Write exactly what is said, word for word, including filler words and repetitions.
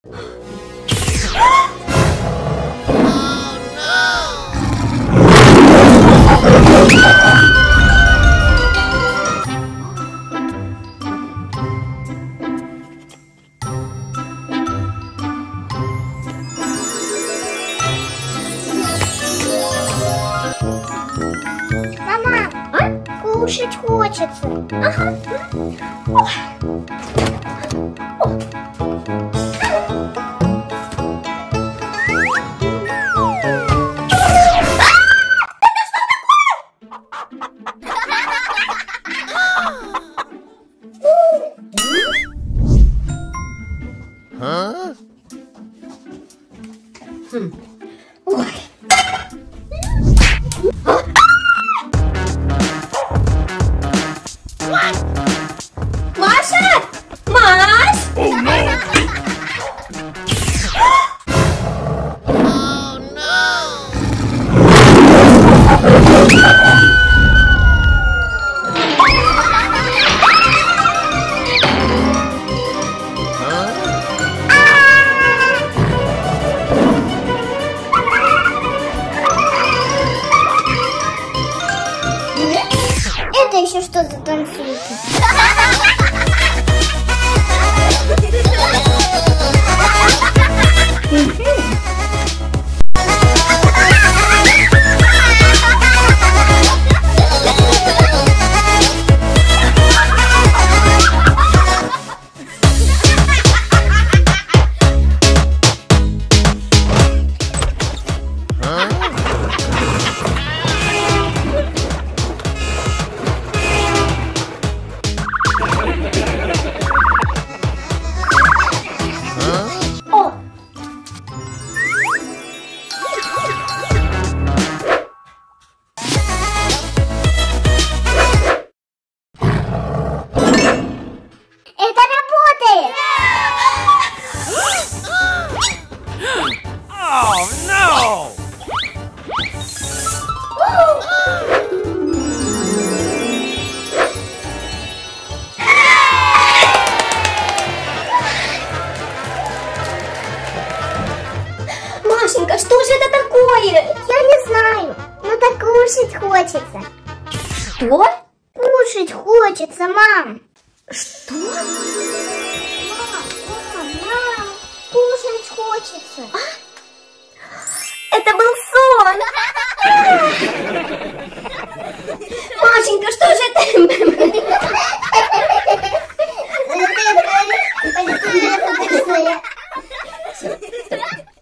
Мама, а? Кушать хочется. Ага. Хм. Ой. Маша! Маш! Oh, no. Oh, no. Это еще что за танцует? Машенька, что же это такое? Я не знаю, но так кушать хочется. Что? Кушать хочется, мам. Что? Мам, мам, мам, кушать хочется. А? Это был сон. Машенька, что же это?